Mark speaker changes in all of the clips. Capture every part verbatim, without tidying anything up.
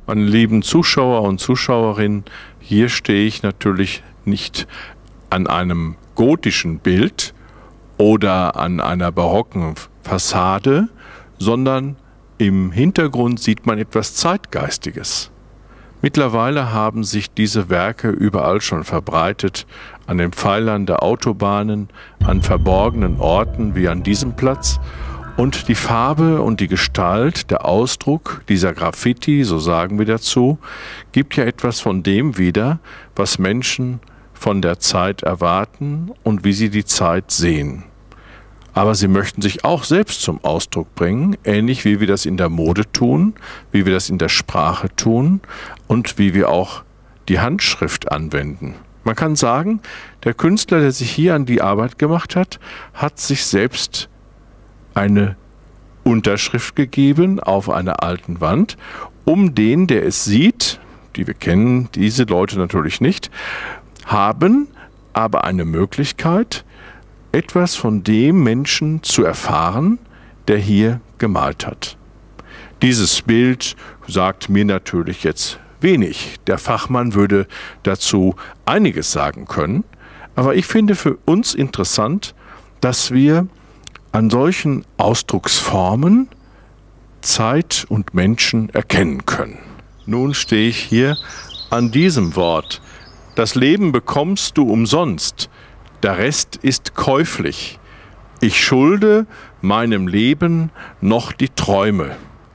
Speaker 1: Meine lieben Zuschauer und Zuschauerinnen, hier stehe ich natürlich nicht an einem gotischen Bild oder an einer barocken Fassade, sondern im Hintergrund sieht man etwas Zeitgeistiges. Mittlerweile haben sich diese Werke überall schon verbreitet, an den Pfeilern der Autobahnen, an verborgenen Orten wie an diesem Platz. Und die Farbe und die Gestalt, der Ausdruck dieser Graffiti, so sagen wir dazu, gibt ja etwas von dem wieder, was Menschen von der Zeit erwarten und wie sie die Zeit sehen. Aber sie möchten sich auch selbst zum Ausdruck bringen, ähnlich wie wir das in der Mode tun, wie wir das in der Sprache tun und wie wir auch die Handschrift anwenden. Man kann sagen, der Künstler, der sich hier an die Arbeit gemacht hat, hat sich selbst eine Unterschrift gegeben auf einer alten Wand, um den, der es sieht, die wir kennen, diese Leute natürlich nicht, haben aber eine Möglichkeit, etwas von dem Menschen zu erfahren, der hier gemalt hat. Dieses Bild sagt mir natürlich jetzt wenig. Der Fachmann würde dazu einiges sagen können, aber ich finde für uns interessant, dass wir an solchen Ausdrucksformen Zeit und Menschen erkennen können. Nun stehe ich hier an diesem Wort. Das Leben bekommst du umsonst, der Rest ist käuflich. Ich schulde meinem Leben noch die Träume.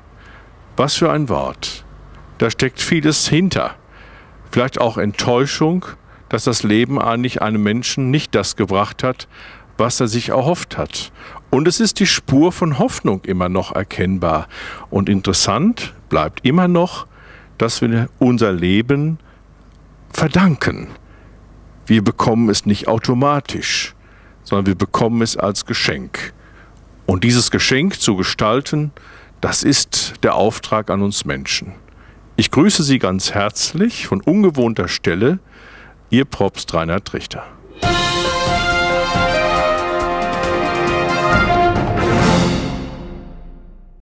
Speaker 1: Was für ein Wort. Da steckt vieles hinter. Vielleicht auch Enttäuschung, dass das Leben eigentlich einem Menschen nicht das gebracht hat, was er sich erhofft hat. Und es ist die Spur von Hoffnung immer noch erkennbar. Und interessant bleibt immer noch, dass wir unser Leben verdanken. Wir bekommen es nicht automatisch, sondern wir bekommen es als Geschenk. Und dieses Geschenk zu gestalten, das ist der Auftrag an uns Menschen. Ich grüße Sie ganz herzlich von ungewohnter Stelle, Ihr Propst Reinhard Richter.